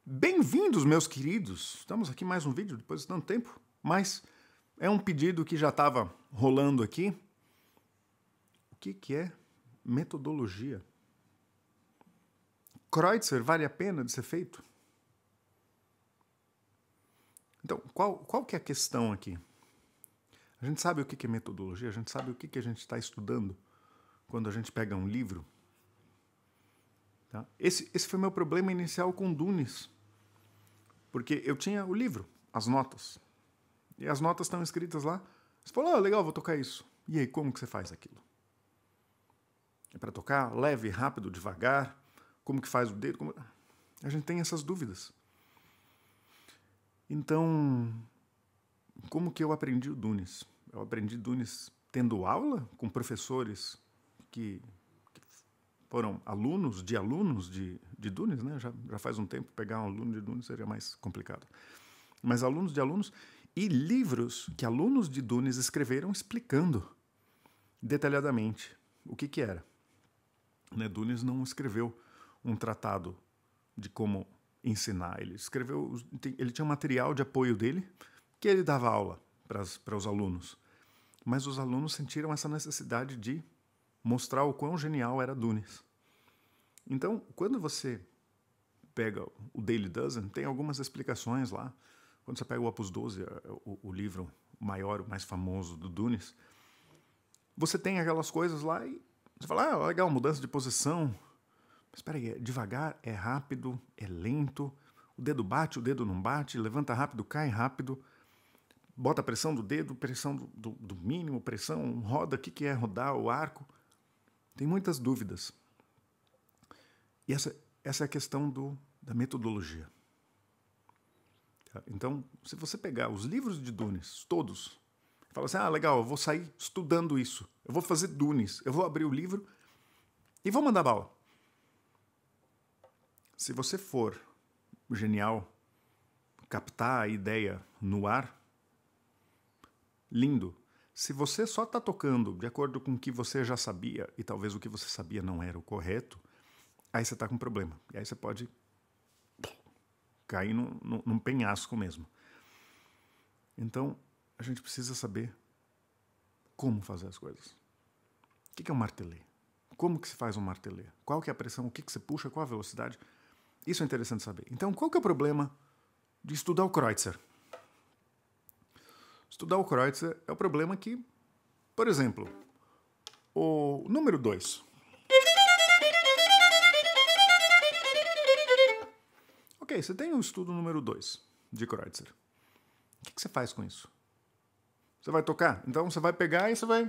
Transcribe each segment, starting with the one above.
Bem-vindos, meus queridos! Estamos aqui mais um vídeo, depois de tanto tempo, mas é um pedido que já estava rolando aqui. O que é metodologia? Kreutzer vale a pena de ser feito? Então, qual que é a questão aqui? A gente sabe o que é metodologia, a gente sabe o que a gente está estudando quando a gente pega um livro. Tá? Esse foi meu problema inicial com Dunes. Porque eu tinha o livro, as notas. E as notas estão escritas lá. Você falou, legal, vou tocar isso. E aí, como que você faz aquilo? É para tocar leve, rápido, devagar? Como que faz o dedo? A gente tem essas dúvidas. Então, como que eu aprendi o Dunes? Eu aprendi Dunes tendo aula com professores que foram alunos de Dunes, né? Já faz um tempo, pegar um aluno de Dunes seria mais complicado. Mas alunos de alunos e livros que alunos de Dunes escreveram explicando detalhadamente o que era. Né? Dunes não escreveu um tratado de como ensinar. Ele tinha um material de apoio dele que ele dava aula para os alunos. Mas os alunos sentiram essa necessidade de mostrar o quão genial era Dunes. Então, quando você pega o Daily Dozen, tem algumas explicações lá. Quando você pega o Opus 12, o livro maior, o mais famoso do Dunes, você tem aquelas coisas lá e você fala, legal, mudança de posição. Mas espera aí, é devagar, é rápido, é lento, o dedo bate, o dedo não bate, levanta rápido, cai rápido, bota a pressão do dedo, pressão do mínimo, pressão, roda, o que é rodar, o arco. Tem muitas dúvidas. E essa é a questão da metodologia. Então, se você pegar os livros de Dunes, todos, e fala assim, legal, eu vou sair estudando isso, eu vou fazer Dunes, eu vou abrir o livro e vou mandar bala. Se você for genial, captar a ideia no ar, lindo. Se você só está tocando de acordo com o que você já sabia, e talvez o que você sabia não era o correto, aí você está com um problema. E aí você pode cair num penhasco mesmo. Então, a gente precisa saber como fazer as coisas. O que é um martelê? Como que se faz um martelê? Qual que é a pressão? O que você puxa? Qual a velocidade? Isso é interessante saber. Então, qual que é o problema de estudar o Kreutzer? Estudar o Kreutzer é o problema que, por exemplo, o número 2. Ok, você tem o estudo número 2 de Kreutzer. O que você faz com isso? Você vai tocar? Então você vai pegar e você vai...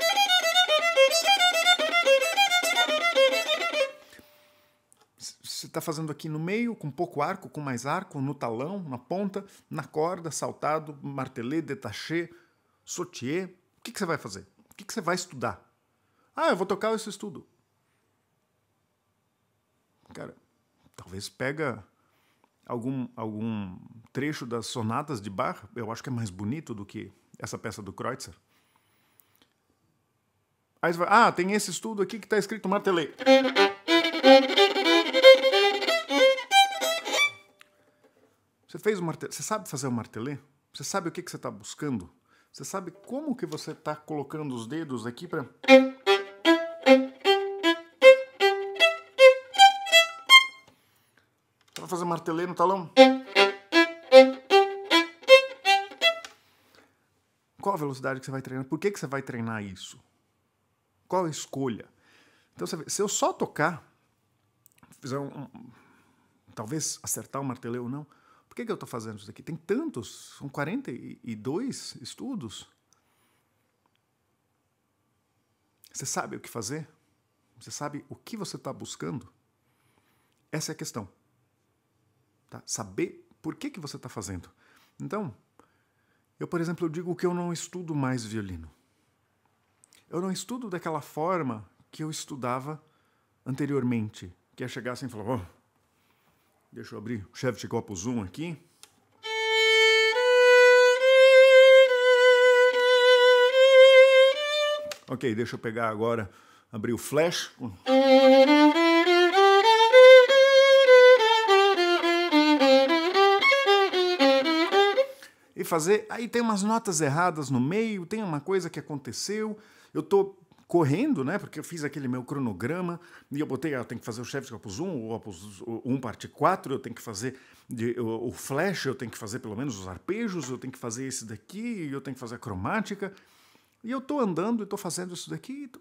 Você está fazendo aqui no meio, com pouco arco, com mais arco, no talão, na ponta, na corda, saltado, martelê, détaché, sautier. O que você vai fazer? O que você vai estudar? Eu vou tocar esse estudo. Cara, talvez pega algum trecho das sonatas de Bach, eu acho que é mais bonito do que essa peça do Kreutzer. Aí você vai, tem esse estudo aqui que está escrito martelê. Você fez o martelê, você sabe fazer o martelê? Você sabe o que você está buscando? Você sabe como que você está colocando os dedos aqui para... Você vai fazer martelê no talão? Qual a velocidade que você vai treinar? Por que você vai treinar isso? Qual a escolha? Então, você vê, se eu só tocar, fizer talvez acertar o martelê ou não, por que eu estou fazendo isso aqui? Tem tantos, são 42 estudos. Você sabe o que fazer? Você sabe o que você está buscando? Essa é a questão. Tá? Saber por que você está fazendo. Então, eu, por exemplo, eu digo que eu não estudo mais violino. Eu não estudo daquela forma que eu estudava anteriormente. Que é chegar assim e falar, deixa eu abrir o Shevchenko Opus 1 aqui. Ok, deixa eu pegar agora, abrir o Flash. e fazer. Aí tem umas notas erradas no meio, tem uma coisa que aconteceu, eu tô correndo, né? Porque eu fiz aquele meu cronograma e eu botei, eu tenho que fazer o Chefs Opus 1, o Opus 1 parte 4, eu tenho que fazer o flash, eu tenho que fazer pelo menos os arpejos, eu tenho que fazer esse daqui, eu tenho que fazer a cromática. E eu tô andando e tô fazendo isso daqui.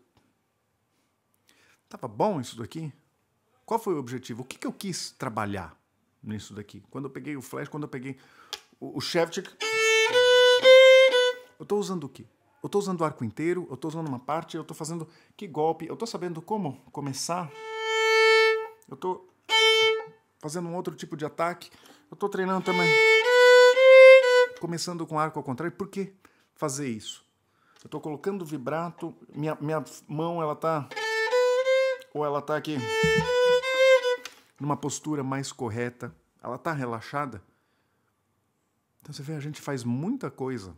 Tava bom isso daqui? Qual foi o objetivo? O que eu quis trabalhar nisso daqui? Quando eu peguei o flash, quando eu peguei o Shevchik, eu tô usando o quê? Eu tô usando o arco inteiro, eu tô usando uma parte, eu tô fazendo que golpe, eu tô sabendo como começar, eu tô fazendo um outro tipo de ataque, eu tô treinando também, começando com arco ao contrário. Por que fazer isso? Eu tô colocando vibrato, minha mão, ela tá, ou ela tá aqui numa postura mais correta, ela tá relaxada. Então você vê, a gente faz muita coisa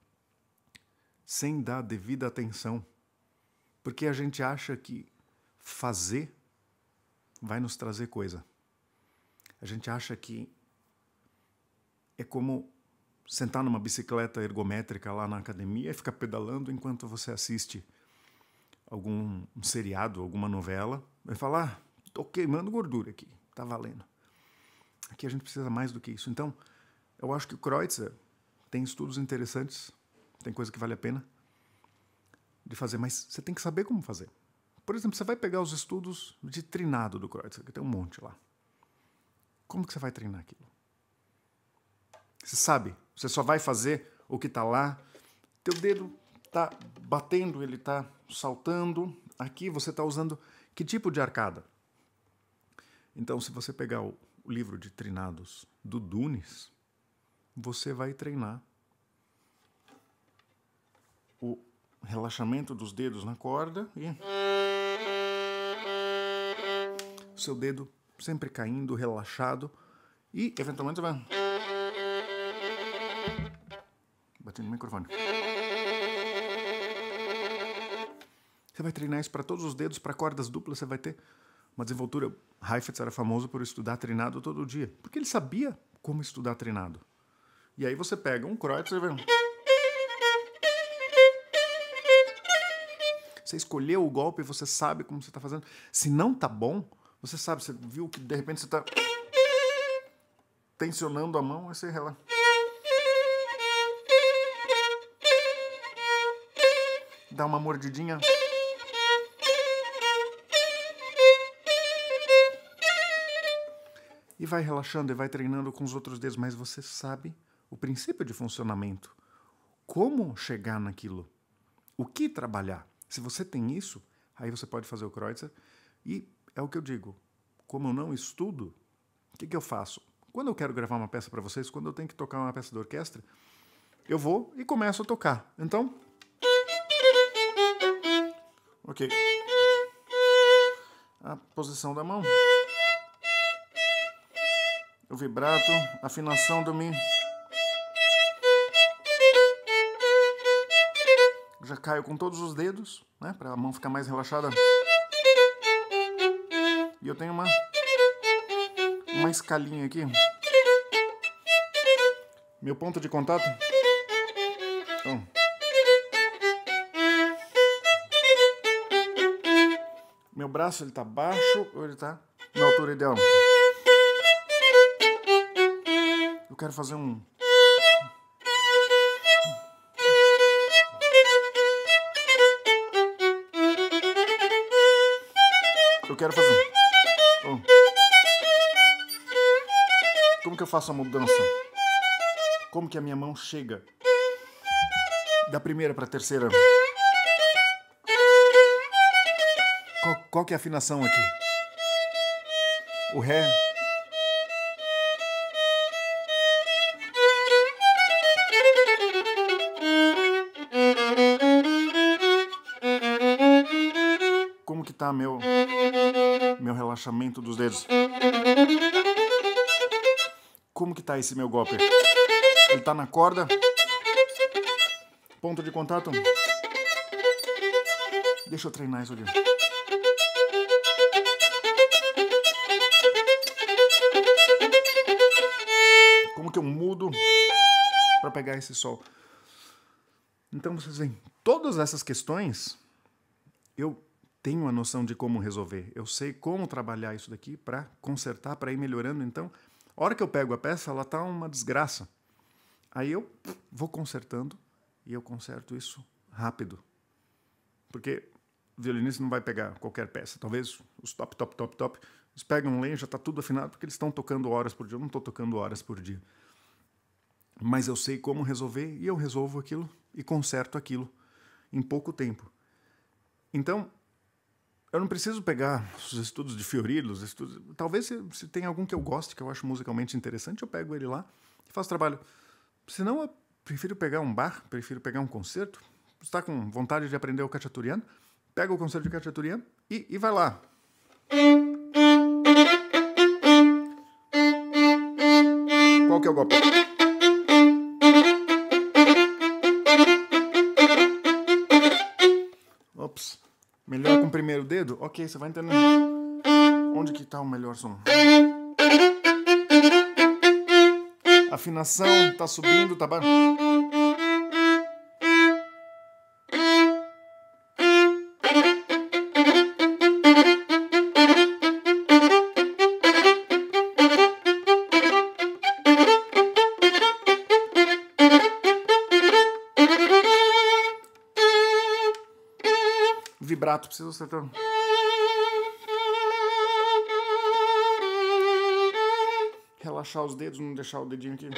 sem dar devida atenção, porque a gente acha que fazer vai nos trazer coisa. A gente acha que é como sentar numa bicicleta ergométrica lá na academia e ficar pedalando enquanto você assiste algum seriado, alguma novela, e falar, tô queimando gordura aqui, tá valendo. Aqui a gente precisa mais do que isso. Então, eu acho que o Kreutzer tem estudos interessantes, tem coisa que vale a pena de fazer, mas você tem que saber como fazer. Por exemplo, você vai pegar os estudos de trinado do Kreutzer, que tem um monte lá. Como que você vai treinar aquilo? Você sabe, você só vai fazer o que está lá, teu dedo está batendo, ele está saltando, aqui você está usando que tipo de arcada? Então, se você pegar o livro de trinados do Dunes, você vai treinar o relaxamento dos dedos na corda e o seu dedo sempre caindo, relaxado, e eventualmente você vai batendo no microfone. Você vai treinar isso para todos os dedos, para cordas duplas, você vai ter uma desenvoltura. Heifetz era famoso por estudar treinado todo dia, porque ele sabia como estudar treinado. E aí você pega um Kreutzer e vai... Você escolheu o golpe, você sabe como você está fazendo. Se não tá bom, você sabe, você viu que de repente você está tensionando a mão, aí você relaxa. Dá uma mordidinha. E vai relaxando e vai treinando com os outros dedos, mas você sabe o princípio de funcionamento. Como chegar naquilo? O que trabalhar? Se você tem isso, aí você pode fazer o Kreutzer. E é o que eu digo, como eu não estudo, o que eu faço? Quando eu quero gravar uma peça para vocês, quando eu tenho que tocar uma peça de orquestra, eu vou e começo a tocar. Então, ok. A posição da mão. O vibrato, a afinação do Mi. Já caio com todos os dedos, né, para a mão ficar mais relaxada. E eu tenho uma escalinha aqui. Meu ponto de contato. Então, meu braço ele tá baixo ou ele tá na altura ideal? Eu quero fazer um... Eu quero fazer... Oh. Como que eu faço a mudança? Como que a minha mão chega da primeira para a terceira? Qual que é a afinação aqui? O Ré. Como que tá meu relaxamento dos dedos? Como que tá esse meu golpe? Ele tá na corda? Ponto de contato? Deixa eu treinar isso aqui. Como que eu mudo para pegar esse sol. Então vocês veem, todas essas questões eu tenho a noção de como resolver. Eu sei como trabalhar isso daqui para consertar, para ir melhorando. Então, a hora que eu pego a peça, ela tá uma desgraça. Aí eu vou consertando e eu conserto isso rápido. Porque o violinista não vai pegar qualquer peça. Talvez os top, eles pegam um lenho, já está tudo afinado, porque eles estão tocando horas por dia. Eu não estou tocando horas por dia. Mas eu sei como resolver e eu resolvo aquilo e conserto aquilo em pouco tempo. Então, eu não preciso pegar os estudos de Fiorillo, talvez se tem algum que eu goste, que eu acho musicalmente interessante, eu pego ele lá e faço trabalho. Senão, eu prefiro pegar um Bach, prefiro pegar um concerto. Você está com vontade de aprender o Cacciatoriano? Pega o concerto de Cacciatoriano e vai lá. Qual que é o golpe? Ops. Melhor com o primeiro dedo? Ok, você vai entendendo. Onde que tá o melhor som? Afinação, tá subindo, tá baixo. Vibrato, precisa acertar. Relaxar os dedos, não deixar o dedinho aqui.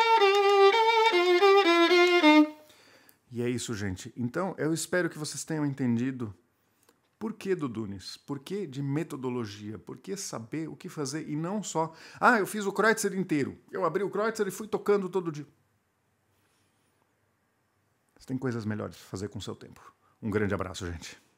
E é isso, gente. Então, eu espero que vocês tenham entendido por que do Dunis, por que de metodologia, por que saber o que fazer e não só... Ah, eu fiz o Kreutzer inteiro. Eu abri o Kreutzer e fui tocando todo dia. Você tem coisas melhores para fazer com o seu tempo. Um grande abraço, gente.